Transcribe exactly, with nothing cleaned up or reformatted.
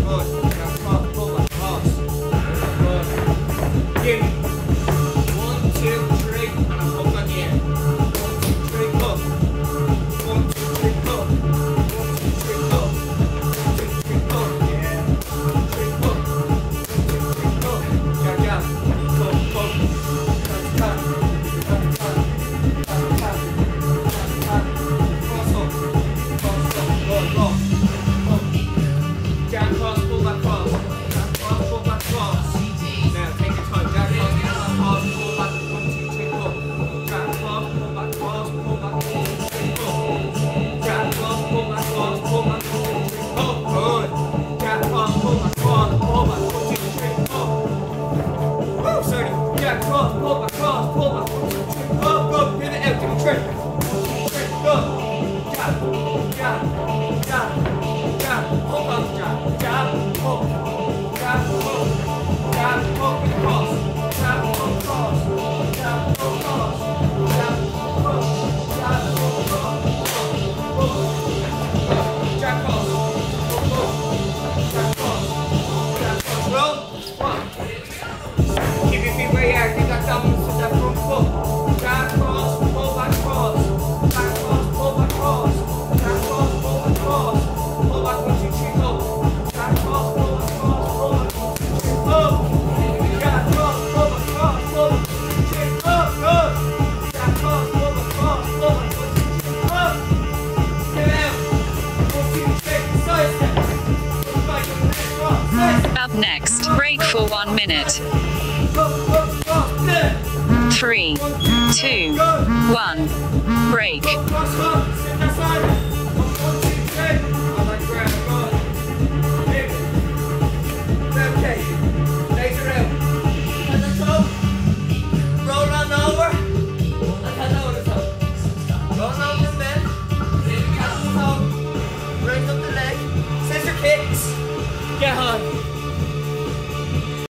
Good. Now cross, pull back, cross. Good. Give me. One, two, three, and a hook on the end. One, two, three, hook. One, two, three, hook. One, two, three, hook. One, two, three, hook. Yeah. One, two, three, hook. One, two, three, hook. Jab, jab. Hook, hook. Cut, cut. Cut, cut. Cut, cut. Cut, cut. Cross hook. Cross hook. Good, go. Hook. Jab, cross, pull back, cross. Jab, cross, pull back, cross. Now take your time. Jab, cross, pull back, cross, pull back. One, two, three, hook. Jab, cross, pull back, cross, pull back. One, two, three, hook. Jab, cross, pull back, cross, pull back. One, two, three, hook. Good. Jab, cross, pull back, cross, pull back. One, two, three, hook. Woo, sorry. Jab, cross, pull back, cross, pull back. One, two, three, hook. Good. Pivot out. Give me three. Three. Good. Jab, jab, jab, jab. Hook on the jab. Jab, hook. Jab, hook. Jab, hook and cross. Jab, hook, cross. Jab, hook, cross. Jab, hook. Jab, hook, cross. Hook, hook. Jab, cross. Hook, hook. Jab, cross. Jab, cross. Roll. One. Keep your feet where you are. Keep that dominance with that front foot. Jab, cross. Pull back, cross. Back, cross. Pull back, cross. Jab, cross. Pull back, cross. Pull back, one, two, three, hook. Jab, cross. Pull back, cross. Pull back, one, two, three, hook. Jab, cross. Pull back, cross. Pull back, one, two, three, hook. Good. Jab, cross. Pull back, cross. Pull back, one, two, three, hook. Get out. One, two, three. Side step. Look back, look back, cross. Side step. Up next, break for one minute. Hook, hook, cross. Good. Three, two, one, break. Hook, cross, hook. Sit that side. One, one, two, three. I like grab. Good. Big. Okay. Legs are out. Head on toe. Roll on over. And head over the toe. Roll over and bend. Catch the toe. Raise up the leg. Scissor kicks. Get high.